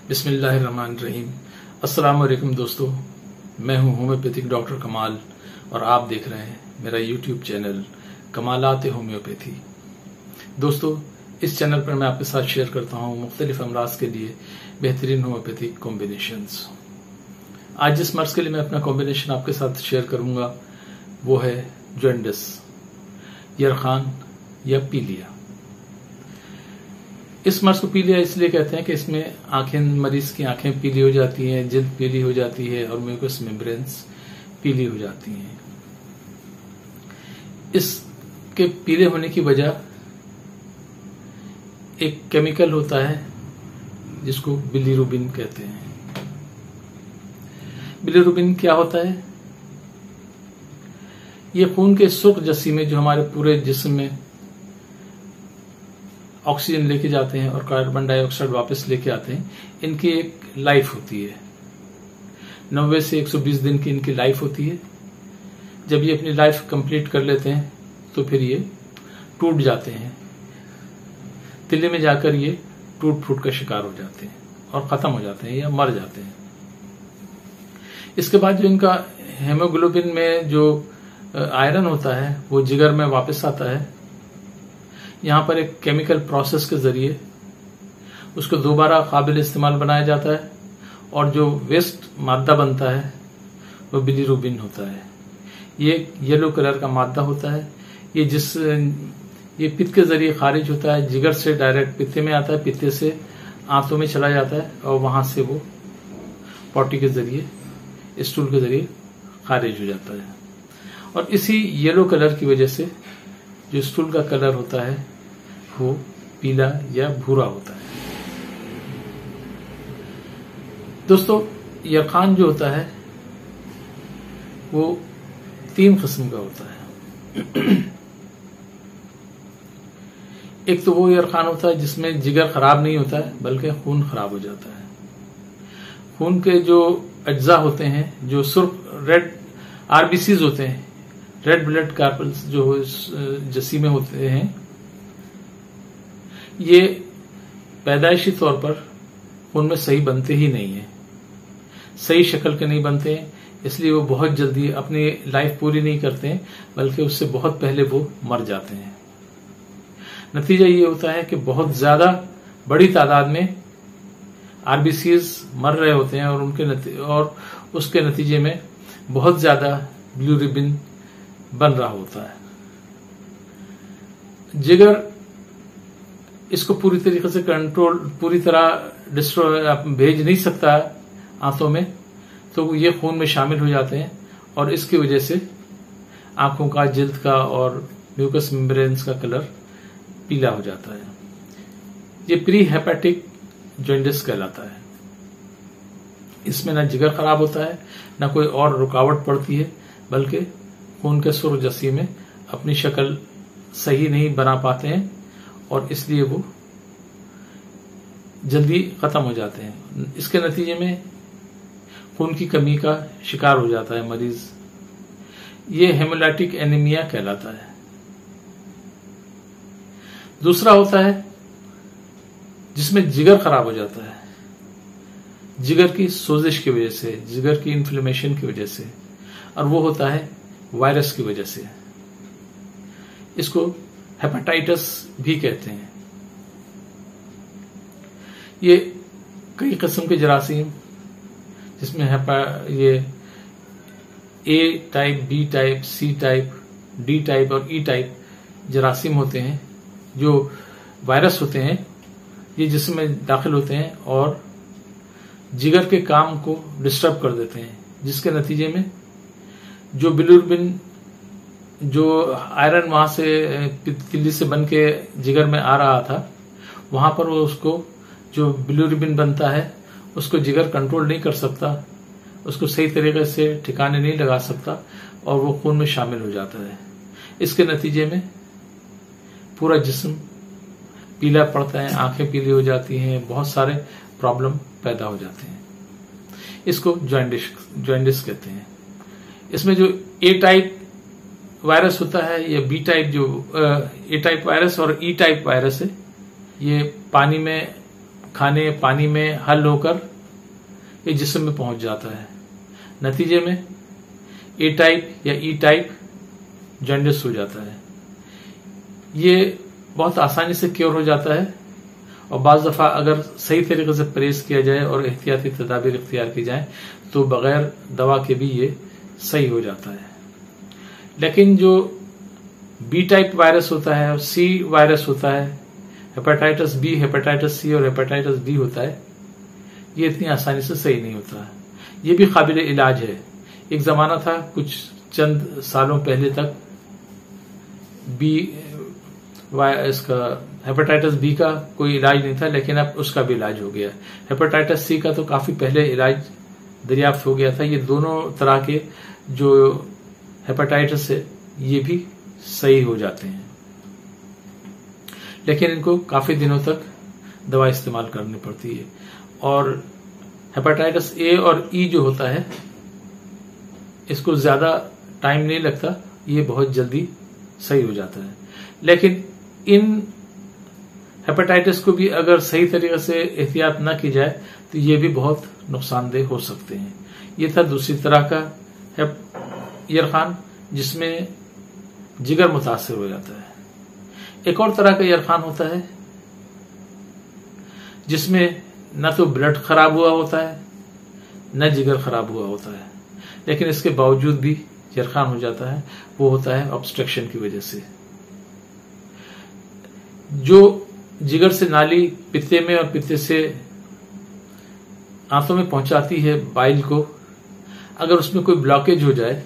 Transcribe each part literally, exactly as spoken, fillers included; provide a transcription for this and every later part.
बिस्मिल्लाहिर्रहमानिर्रहीम। अस्सलाम वालेकुम दोस्तों, मैं हूं होम्योपैथिक डॉक्टर कमाल और आप देख रहे हैं मेरा यूट्यूब चैनल कमालात होम्योपैथी। दोस्तों, इस चैनल पर मैं आपके साथ शेयर करता हूं मुख्तलिफ अमराज के लिए बेहतरीन होम्योपैथिक कॉम्बिनेशंस। आज जिस मर्ज के लिए मैं अपना कॉम्बिनेशन आपके साथ शेयर करूंगा वो है जॉन्डिस, यरखान या पीलिया। इस मर्ज को पीलिया इसलिए कहते हैं कि इसमें आंखें, मरीज की आंखें पीली हो जाती हैं, जिल्द पीली हो जाती है और म्यूकस मेम्ब्रेन्स पीली हो जाती हैं। इसके पीले होने की वजह एक केमिकल होता है जिसको बिलीरुबिन कहते हैं। बिलीरुबिन क्या होता है? ये खून के सुर्ख जसीमे जो हमारे पूरे जिस्म में ऑक्सीजन लेके जाते हैं और कार्बन डाइऑक्साइड वापस लेके आते हैं, इनकी एक लाइफ होती है। नब्बे से एक सौ बीस दिन की इनकी लाइफ होती है। जब ये अपनी लाइफ कंप्लीट कर लेते हैं तो फिर ये टूट जाते हैं, तिल्ले में जाकर ये टूट फूट का शिकार हो जाते हैं और खत्म हो जाते हैं या मर जाते हैं। इसके बाद जो इनका हेमोग्लोबिन में जो आयरन होता है वो जिगर में वापस आता है। यहां पर एक केमिकल प्रोसेस के जरिए उसको दोबारा काबिल इस्तेमाल बनाया जाता है और जो वेस्ट मादा बनता है वो बिलीरुबिन होता है। ये येलो कलर का मादा होता है। ये जिस ये पित्त के जरिए खारिज होता है, जिगर से डायरेक्ट पित्ते में आता है, पित्ते से आंतों में चला जाता है और वहां से वो पॉटी के जरिए, स्टूल के जरिए खारिज हो जाता है। और इसी येलो कलर की वजह से जो स्टूल का कलर होता है वो पीला या भूरा होता है। दोस्तों, यरखान जो होता है वो तीन किस्म का होता है। एक तो वो यरखान होता है जिसमें जिगर खराब नहीं होता है बल्कि खून खराब हो जाता है। खून के जो अज्जा होते हैं, जो सुर्ख रेड आरबीसीज होते हैं, रेड ब्लड कार्पल्स जो जसीमे होते हैं, ये पैदाइशी तौर पर खून में सही बनते ही नहीं है, सही शक्ल के नहीं बनते हैं, इसलिए वो बहुत जल्दी अपनी लाइफ पूरी नहीं करते हैं बल्कि उससे बहुत पहले वो मर जाते हैं। नतीजा ये होता है कि बहुत ज्यादा बड़ी तादाद में आरबीसीज मर रहे होते हैं और उनके और उसके नतीजे में बहुत ज्यादा बिलीरुबिन बन रहा होता है। जिगर इसको पूरी तरीके से कंट्रोल, पूरी तरह डिस्ट्रॉय भेज नहीं सकता आंतों में, तो ये खून में शामिल हो जाते हैं और इसकी वजह से आंखों का, जिल्द का और म्यूकस मेम्ब्रेन्स का कलर पीला हो जाता है। ये प्री हेपेटिक जॉन्डिस कहलाता है। इसमें ना जिगर खराब होता है, ना कोई और रुकावट पड़ती है, बल्कि खून के सुर्ख जसीमे अपनी शक्ल सही नहीं बना पाते हैं और इसलिए वो जल्दी खत्म हो जाते हैं। इसके नतीजे में खून की कमी का शिकार हो जाता है मरीज। ये हेमोलाइटिक एनीमिया कहलाता है। दूसरा होता है जिसमें जिगर खराब हो जाता है, जिगर की सोजिश की वजह से, जिगर की इन्फ्लेमेशन की वजह से, और वो होता है वायरस की वजह से। इसको हेपेटाइटिस भी कहते हैं। ये कई किस्म के जरासीम, जिसमें ये A type, B type, C type, D type और ई टाइप जरासीम होते हैं, जो वायरस होते हैं। ये जिस्म में दाखिल होते हैं और जिगर के काम को डिस्टर्ब कर देते हैं, जिसके नतीजे में जो बिलीरुबिन, जो आयरन वहां से तिल्ली से बन के जिगर में आ रहा था, वहां पर वो उसको जो बिलीरुबिन बनता है उसको जिगर कंट्रोल नहीं कर सकता, उसको सही तरीके से ठिकाने नहीं लगा सकता और वो खून में शामिल हो जाता है। इसके नतीजे में पूरा जिस्म पीला पड़ता है, आंखें पीली हो जाती हैं, बहुत सारे प्रॉब्लम पैदा हो जाते हैं। इसको जॉन्डिस जॉन्डिस कहते हैं। इसमें जो ए टाइप वायरस होता है या बी टाइप, जो ए टाइप वायरस और ई टाइप वायरस है, ये पानी में खाने पानी में हल होकर ये जिस्म में पहुंच जाता है। नतीजे में ए टाइप या ई टाइप जॉन्डिस हो जाता है। ये बहुत आसानी से क्योर हो जाता है और बाज दफा अगर सही तरीके से परहेज किया जाए और एहतियाती तदाबीर इख्तियार की जाए तो बगैर दवा के भी ये सही हो जाता है। लेकिन जो बी टाइप वायरस होता है और सी वायरस होता है, हेपेटाइटिस बी, हेपेटाइटिस सी और हेपेटाइटिस बी होता है, ये इतनी आसानी से सही नहीं होता। ये भी काबिल इलाज है। एक जमाना था कुछ चंद सालों पहले तक बी इसका हेपेटाइटिस बी का कोई इलाज नहीं था, लेकिन अब उसका भी इलाज हो गया। हेपेटाइटिस सी का तो काफी पहले इलाज दरियाफ्त हो गया था। ये दोनों तरह के जो हेपेटाइटिस है ये भी सही हो जाते हैं, लेकिन इनको काफी दिनों तक दवा इस्तेमाल करनी पड़ती है। और हेपेटाइटिस ए और ई जो होता है इसको ज्यादा टाइम नहीं लगता, ये बहुत जल्दी सही हो जाता है। लेकिन इन हेपेटाइटिस को भी अगर सही तरीके से एहतियात न की जाए तो ये भी बहुत नुकसानदेह हो सकते हैं। ये था दूसरी तरह का यरखान जिसमें जिगर मुतासिर हो जाता है। एक और तरह का यरखान होता है जिसमें न तो ब्लड खराब हुआ होता है न जिगर खराब हुआ होता है, लेकिन इसके बावजूद भी यरखान हो जाता है। वो होता है ऑब्स्ट्रक्शन की वजह से। जो जिगर से नाली पित्ते में और पित्ते से आंतों में पहुंचाती है बाइल को, अगर उसमें कोई ब्लॉकेज हो जाए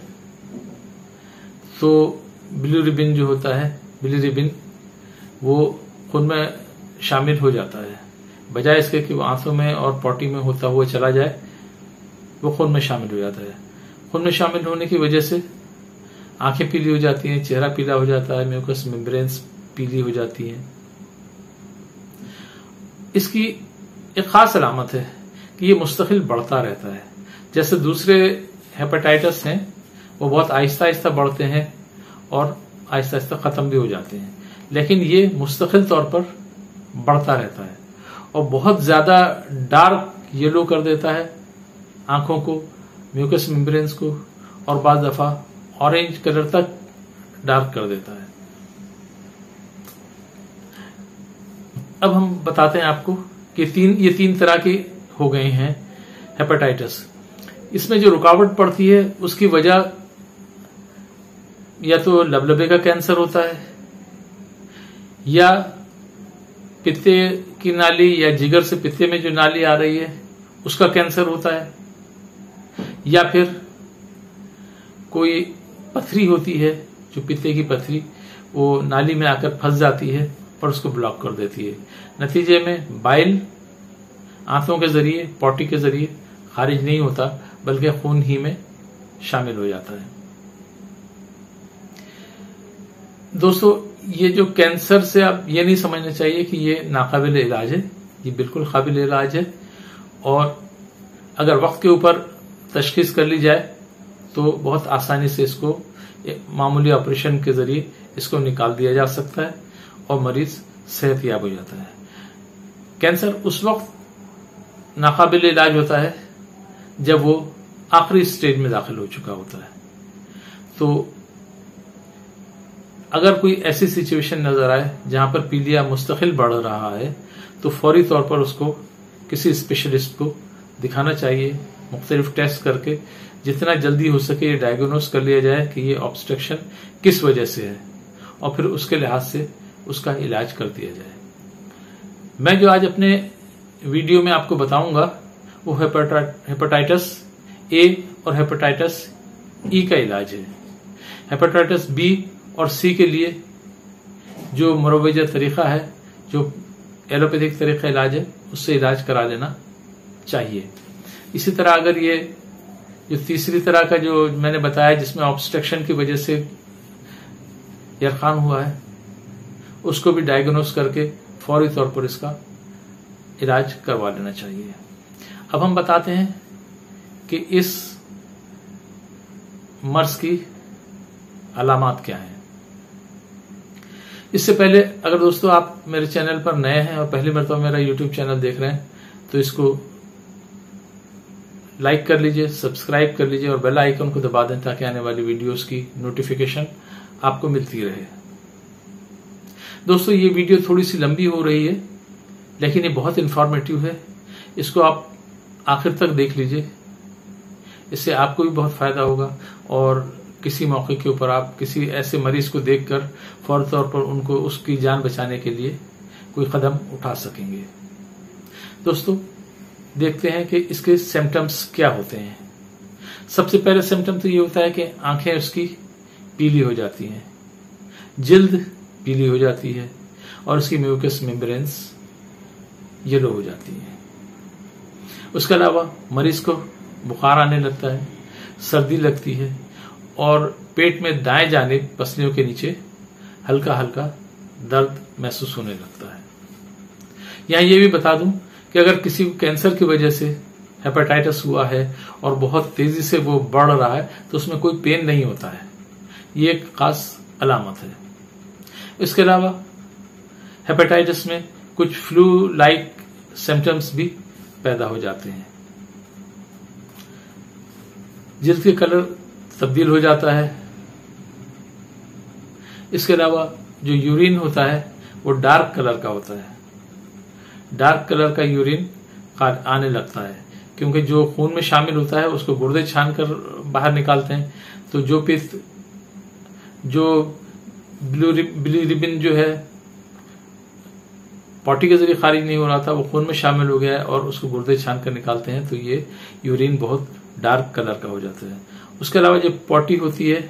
तो बिलिरुबिन जो होता है, बिलिरुबिन वो खून में शामिल हो जाता है। बजाय इसके कि वो आंतों में और पॉटी में होता हुआ चला जाए, वो खून में शामिल हो जाता है। खून में शामिल होने की वजह से आंखें पीली हो जाती हैं, चेहरा पीला हो जाता है, म्यूकस मेम्ब्रेन्स पीली हो जाती हैं। इसकी एक खास अलामत है कि ये मुस्तकिल बढ़ता रहता है। जैसे दूसरे हेपेटाइटिस हैं वो बहुत आहिस्ता आहिस्ता बढ़ते हैं और आहिस्ता आहिस्ता खत्म भी हो जाते हैं, लेकिन ये मुस्तकिल तौर पर बढ़ता रहता है और बहुत ज्यादा डार्क येलो कर देता है आंखों को, म्यूकस मेम्ब्रेन्स को, और बाज़ दफा ऑरेंज कलर तक डार्क कर देता है। अब हम बताते हैं आपको कि तीन ये तीन तरह के हो गए हैं हेपेटाइटिस। इसमें जो रुकावट पड़ती है उसकी वजह या तो लबलबे का कैंसर होता है, या पित्ते की नाली या जिगर से पित्ते में जो नाली आ रही है उसका कैंसर होता है, या फिर कोई पथरी होती है जो पित्ते की पथरी वो नाली में आकर फंस जाती है और उसको ब्लॉक कर देती है। नतीजे में बाइल आंतों के जरिए, पॉटी के जरिए खारिज नहीं होता बल्कि खून ही में शामिल हो जाता है। दोस्तों, ये जो कैंसर से आप ये नहीं समझना चाहिए कि ये नाकाबिल इलाज है, ये बिल्कुल काबिल इलाज है। और अगर वक्त के ऊपर तशखीस कर ली जाए तो बहुत आसानी से इसको मामूली ऑपरेशन के जरिए इसको निकाल दिया जा सकता है और मरीज सेहतयाब हो जाता है। कैंसर उस वक्त नाकाबिल इलाज होता है जब वो आखिरी स्टेज में दाखिल हो चुका होता है। तो अगर कोई ऐसी सिचुएशन नजर आए जहां पर पीलिया मुस्तकिल बढ़ रहा है तो फौरी तौर पर उसको किसी स्पेशलिस्ट को दिखाना चाहिए। मुख्तलिफ टेस्ट करके जितना जल्दी हो सके डायग्नोस कर लिया जाए कि ये ऑब्स्ट्रक्शन किस वजह से है और फिर उसके लिहाज से उसका इलाज कर दिया जाए। मैं जो आज अपने वीडियो में आपको बताऊंगा वो हेपेटाइटिस ए और हेपेटाइटिस ई का इलाज है। हेपेटाइटिस बी और सी के लिए जो मुरवजा तरीका है, जो एलोपैथिक तरीका इलाज है, उससे इलाज करा लेना चाहिए। इसी तरह अगर ये जो तीसरी तरह का जो मैंने बताया जिसमें ऑब्स्ट्रक्शन की वजह से यरखान हुआ है, उसको भी डायग्नोस करके फौरी तौर पर इसका इलाज करवा लेना चाहिए। अब हम बताते हैं कि इस मर्ज की अलामात क्या है। इससे पहले अगर दोस्तों आप मेरे चैनल पर नए हैं और पहली मरतबा मेरा यूट्यूब चैनल देख रहे हैं तो इसको लाइक कर लीजिए, सब्सक्राइब कर लीजिए और बेल आइकन को दबा दें ताकि आने वाली वीडियोस की नोटिफिकेशन आपको मिलती रहे। दोस्तों ये वीडियो थोड़ी सी लंबी हो रही है लेकिन ये बहुत इंफॉर्मेटिव है, इसको आप आखिर तक देख लीजिए, इससे आपको भी बहुत फायदा होगा और किसी मौके के ऊपर आप किसी ऐसे मरीज को देखकर फौरी तौर पर उनको उसकी जान बचाने के लिए कोई कदम उठा सकेंगे। दोस्तों देखते हैं कि इसके सिम्टम्स क्या होते हैं। सबसे पहले सिम्टम तो ये होता है कि आंखें उसकी पीली हो जाती हैं, जिल्द पीली हो जाती है और उसकी म्यूकस मेम्ब्रेन्स येलो हो जाती है। उसके अलावा मरीज को बुखार आने लगता है, सर्दी लगती है और पेट में दाएं जानिब पसलियों के नीचे हल्का हल्का दर्द महसूस होने लगता है। यहां ये भी बता दूं कि अगर किसी को कैंसर की वजह से हेपेटाइटिस हुआ है और बहुत तेजी से वो बढ़ रहा है तो उसमें कोई पेन नहीं होता है, ये एक खास अलामत है। इसके अलावा हेपेटाइटिस में कुछ फ्लू लाइक सिम्टम्स भी पैदा हो जाते हैं, जिल्द के कलर तब्दील हो जाता है। इसके अलावा जो यूरिन होता है वो डार्क कलर का होता है, डार्क कलर का यूरिन आने लगता है क्योंकि जो खून में शामिल होता है उसको गुर्दे छान कर बाहर निकालते हैं, तो जो पित्त जो बिलीरुबिन जो है पॉटी के जरिए खारिज नहीं हो रहा था वो खून में शामिल हो गया है और उसको गुर्दे छान कर निकालते हैं, तो ये यूरिन बहुत डार्क कलर का हो जाता है। उसके अलावा जो पॉटी होती है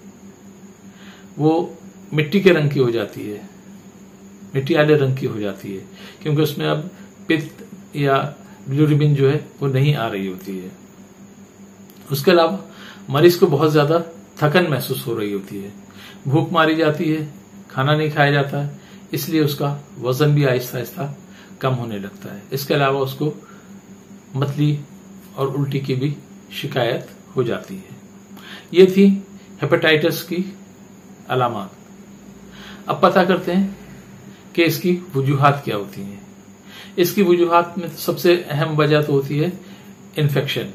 वो मिट्टी के रंग की हो जाती है, मिट्टी वाले रंग की हो जाती है क्योंकि उसमें अब पित्त या बिलीरुबिन जो है वो नहीं आ रही होती है। उसके अलावा मरीज को बहुत ज्यादा थकन महसूस हो रही होती है, भूख मारी जाती है, खाना नहीं खाया जाता है, इसलिए उसका वजन भी आहिस्ता आहिस्ता कम होने लगता है। इसके अलावा उसको मतली और उल्टी की भी शिकायत हो जाती है। ये थी हेपेटाइटिस की अलामत। अब पता करते हैं कि इसकी वजूहात क्या होती हैं। इसकी वजूहात में सबसे अहम वजह तो होती है इन्फेक्शन।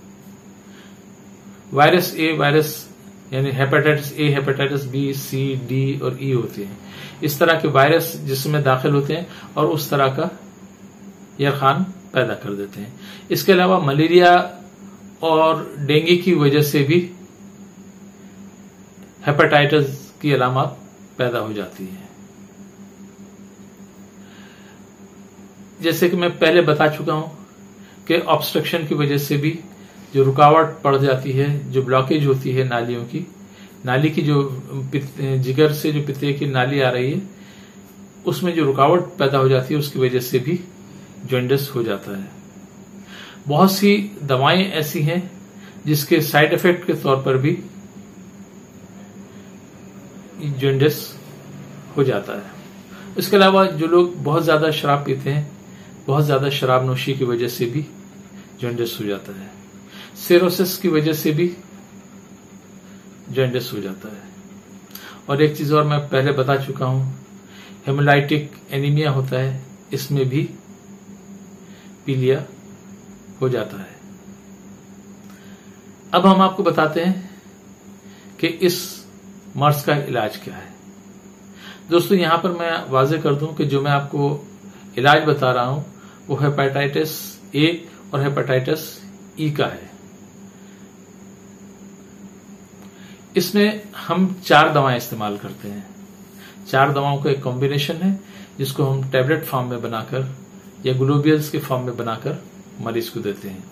वायरस ए, वायरस यानी hepatitis A, hepatitis B, C, D और ई होते हैं। इस तरह के वायरस जिसमें दाखिल होते हैं और उस तरह का यरखान पैदा कर देते हैं। इसके अलावा मलेरिया और डेंगू की वजह से भी हेपेटाइटिस की अलामत पैदा हो जाती है। जैसे कि मैं पहले बता चुका हूं कि ऑब्स्ट्रक्शन की वजह से भी जो रुकावट पड़ जाती है, जो ब्लॉकेज होती है नालियों की, नाली की जो जिगर से जो पित्ते की नाली आ रही है उसमें जो रुकावट पैदा हो जाती है उसकी वजह से भी जॉन्डिस हो जाता है। बहुत सी दवाएं ऐसी हैं जिसके साइड इफेक्ट के तौर पर भी जॉन्डिस हो जाता है। इसके अलावा जो लोग बहुत ज्यादा शराब पीते हैं, बहुत ज्यादा शराब नोशी की वजह से भी जॉन्डिस हो जाता है। सिरोसिस की वजह से भी जॉन्डिस हो जाता है। और एक चीज और मैं पहले बता चुका हूं, हेमोलाइटिक एनीमिया होता है, इसमें भी पीलिया हो जाता है। अब हम आपको बताते हैं कि इस मर्ज का इलाज क्या है। दोस्तों यहां पर मैं वाजे कर दूं कि जो मैं आपको इलाज बता रहा हूं वो हेपेटाइटिस ए और हेपेटाइटिस ई का है। इसमें हम चार दवाएं इस्तेमाल करते हैं। चार दवाओं का एक कॉम्बिनेशन है जिसको हम टैबलेट फॉर्म में बनाकर या ग्लोबियल्स के फॉर्म में बनाकर मरीज को देते हैं।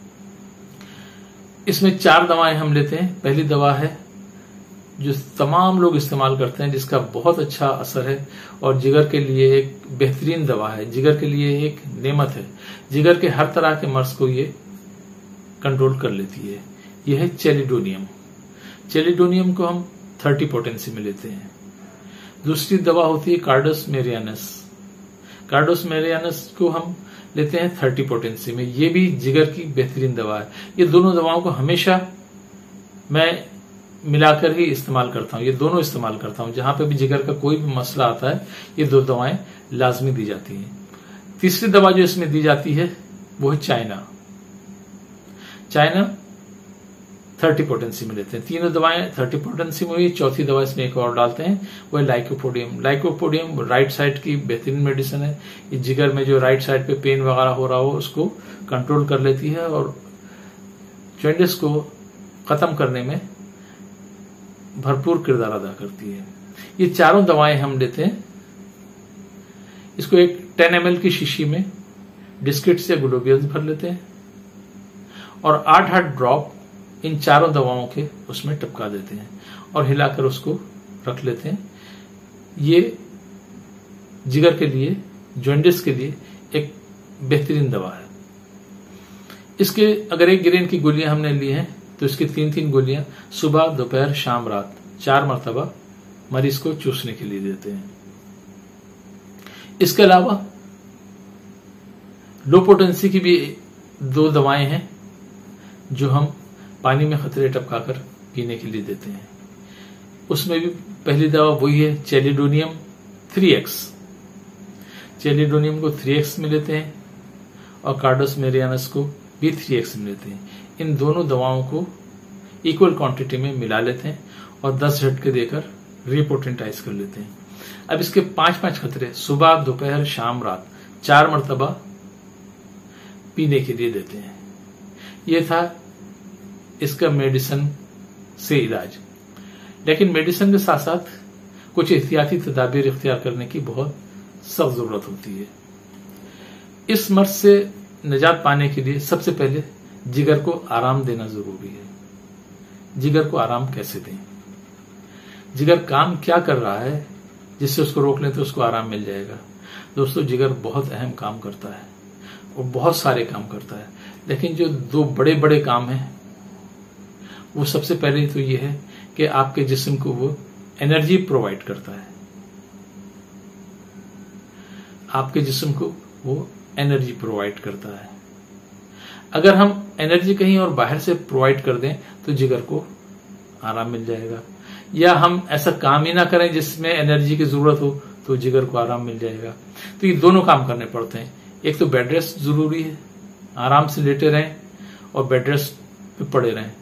इसमें चार दवाएं हम लेते हैं। पहली दवा है जो तमाम लोग इस्तेमाल करते हैं, जिसका बहुत अच्छा असर है और जिगर के लिए एक बेहतरीन दवा है, जिगर के लिए एक नेमत है। जिगर के हर तरह के मर्ज को ये कंट्रोल कर लेती है। यह है चेलिडोनियम। चेलिडोनियम को हम थर्टी पोटेंसी में लेते हैं। दूसरी दवा होती है कार्डस मेरियानस। कार्डस मेरियानस को हम लेते हैं थर्टी पोटेंसी में। ये भी जिगर की बेहतरीन दवा है। ये दोनों दवाओं को हमेशा मैं मिलाकर ही इस्तेमाल करता हूं, ये दोनों इस्तेमाल करता हूं। जहां पे भी जिगर का कोई भी मसला आता है ये दो दवाएं लाजमी दी जाती हैं। तीसरी दवा जो इसमें दी जाती है वो है चाइना। चाइना थर्टी पोटेंसी में लेते हैं। तीनों दवाएं थर्टी पोटेंसी में हुई। चौथी दवा इसमें एक और डालते हैं, वो है लाइकोपोडियम। लाइकोपोडियम राइट साइड की बेहतरीन मेडिसिन है। ये जिगर में जो राइट साइड पे पेन वगैरह हो रहा हो उसको कंट्रोल कर लेती है और जॉन्डिस को खत्म करने में भरपूर किरदार अदा करती है। ये चारों दवाएं हम लेते हैं। इसको एक टेन एम एल की शीशी में डिस्किट्स या ग्लोबियल्स भर लेते हैं और आठ आठ ड्रॉप इन चारों दवाओं के उसमें टपका देते हैं और हिलाकर उसको रख लेते हैं। ये जिगर के लिए, जॉन्डिस के लिए एक बेहतरीन दवा है। इसके अगर एक गिरेन की गोलियां हमने ली हैं तो इसकी तीन तीन गोलियां सुबह, दोपहर, शाम, रात चार मरतबा मरीज को चूसने के लिए देते हैं। इसके अलावा लो पोटेंसी की भी दो दवाएं हैं जो हम पानी में खतरे टपकाकर पीने के लिए देते हैं। उसमें भी पहली दवा वही है चेलिडोनियम थ्री एक्स। चेलिडोनियम को थ्री एक्स में लेते हैं और कार्डस मेरियानस को भी थ्री एक्स में लेते हैं। इन दोनों दवाओं को इक्वल क्वांटिटी में मिला लेते हैं और दस झटके देकर रिपोटेंटाइज कर लेते हैं। अब इसके पांच पांच खतरे सुबह, दोपहर, शाम, रात चार मरतबा पीने के लिए देते हैं। यह था इसका मेडिसिन से इलाज। लेकिन मेडिसिन के साथ साथ कुछ एहतियाती तदाबीर इख्तियार करने की बहुत सख्त जरूरत होती है। इस मर्ज से निजात पाने के लिए सबसे पहले जिगर को आराम देना जरूरी है। जिगर को आराम कैसे दें? जिगर काम क्या कर रहा है जिससे उसको रोक लें तो उसको आराम मिल जाएगा? दोस्तों, जिगर बहुत अहम काम करता है और बहुत सारे काम करता है, लेकिन जो दो बड़े बड़े काम हैं वो सबसे पहले तो ये है कि आपके जिस्म को वो एनर्जी प्रोवाइड करता है। आपके जिस्म को वो एनर्जी प्रोवाइड करता है। अगर हम एनर्जी कहीं और बाहर से प्रोवाइड कर दें तो जिगर को आराम मिल जाएगा, या हम ऐसा काम ही ना करें जिसमें एनर्जी की जरूरत हो तो जिगर को आराम मिल जाएगा। तो ये दोनों काम करने पड़ते हैं। एक तो बेड रेस्ट जरूरी है, आराम से लेटे रहें और बेड रेस्ट पे पड़े रहें।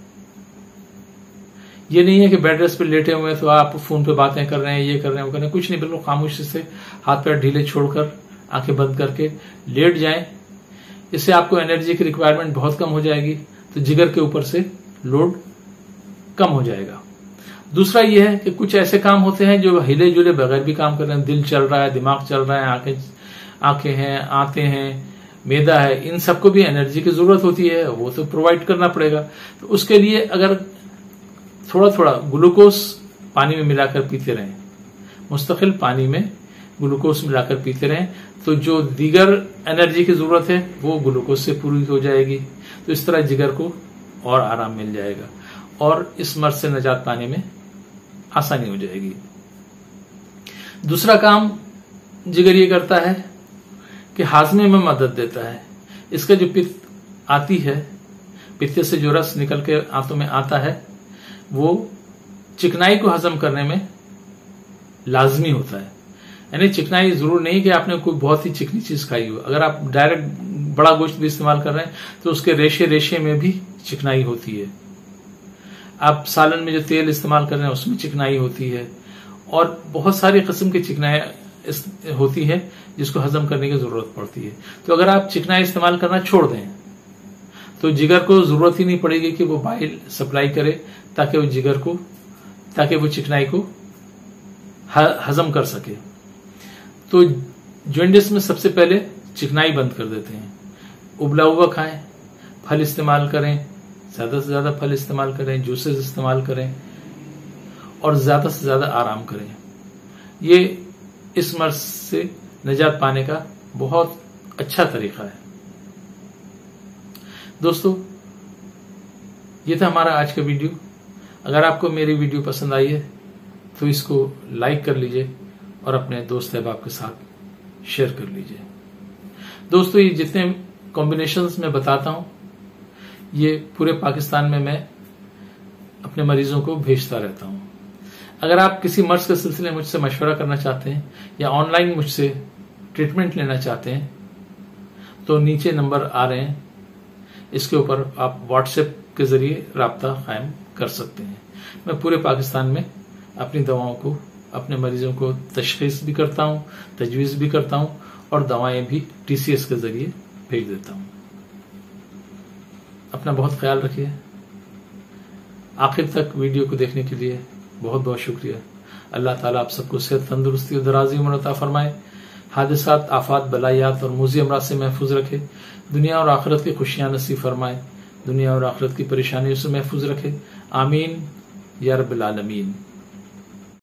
ये नहीं है कि बेड रेस्ट पे लेटे हुए तो आप फोन पे बातें कर रहे हैं, ये कर रहे हैं, वो कर रहे हैं, कुछ नहीं। बिल्कुल खामोशी से हाथ पैर ढीले छोड़कर आंखें बंद करके लेट जाएं। इससे आपको एनर्जी की रिक्वायरमेंट बहुत कम हो जाएगी, तो जिगर के ऊपर से लोड कम हो जाएगा। दूसरा यह है कि कुछ ऐसे काम होते हैं जो हिले जुले बगैर भी काम कर रहे हैं। दिल चल रहा है, दिमाग चल रहा है, आंखें आंखें हैं, आंतें हैं, मैदा है, इन सबको भी एनर्जी की जरूरत होती है, वो तो प्रोवाइड करना पड़ेगा। तो उसके लिए अगर थोड़ा थोड़ा ग्लूकोज पानी में मिलाकर पीते रहें, मुस्तकिल पानी में ग्लूकोज मिलाकर पीते रहें, तो जो दीगर एनर्जी की जरूरत है वो ग्लूकोज से पूरी हो जाएगी। तो इस तरह जिगर को और आराम मिल जाएगा और इस मर्ज से निजात पाने में आसानी हो जाएगी। दूसरा काम जिगर ये करता है कि हाजमे में मदद देता है। इसका जो पित्त आती है, पित्त से जो रस निकल के आंतों में आता है, वो चिकनाई को हजम करने में लाजमी होता है। यानी चिकनाई जरूर नहीं कि आपने कोई बहुत ही चिकनी चीज खाई हो। अगर आप डायरेक्ट बड़ा गोश्त भी इस्तेमाल कर रहे हैं तो उसके रेशे रेशे में भी चिकनाई होती है। आप सालन में जो तेल इस्तेमाल कर रहे हैं उसमें चिकनाई होती है और बहुत सारी किस्म की चिकनाई होती है जिसको हजम करने की जरूरत पड़ती है। तो अगर आप चिकनाई इस्तेमाल करना छोड़ दें तो जिगर को जरूरत ही नहीं पड़ेगी कि वो बाइल सप्लाई करे ताकि वो जिगर को ताकि वो चिकनाई को हजम कर सके। तो जॉन्डिस में सबसे पहले चिकनाई बंद कर देते हैं। उबला हुआ खाएं, फल इस्तेमाल करें, ज्यादा से ज्यादा फल इस्तेमाल करें, जूसेस इस्तेमाल करें और ज्यादा से ज्यादा आराम करें। ये इस मर्ज से निजात पाने का बहुत अच्छा तरीका है। दोस्तों, ये था हमारा आज का वीडियो। अगर आपको मेरी वीडियो पसंद आई है तो इसको लाइक कर लीजिए और अपने दोस्त अहबाब के साथ शेयर कर लीजिए। दोस्तों, ये जितने कॉम्बिनेशंस मैं बताता हूं ये पूरे पाकिस्तान में मैं अपने अपने मरीजों को भेजता रहता हूं। अगर आप किसी मर्ज के सिलसिले में मुझसे मशवरा करना चाहते हैं या ऑनलाइन मुझसे ट्रीटमेंट लेना चाहते हैं तो नीचे नंबर आ रहे हैं, इसके ऊपर आप व्हाट्सएप के जरिए राब्ता कायम कर सकते हैं। मैं पूरे पाकिस्तान में अपनी दवाओं को, अपने मरीजों को तशखीस भी करता हूं, तजवीज भी करता हूं और दवाएं भी टीसीएस के जरिए भेज देता हूं। अपना बहुत ख्याल रखिए। आखिर तक वीडियो को देखने के लिए बहुत बहुत शुक्रिया। अल्लाह ताला आप सबको सेहत, तंदुरुस्ती और दराजी उम्र अता फरमाए, हादिसात, आफात, बलायात और मुज़ी अमराज से महफूज रखे, दुनिया और आखिरत की खुशियां नसीब फरमाए, दुनिया और आखिरत की परेशानियों से महफूज रखे। आमीन या रब्बिल आलमीन।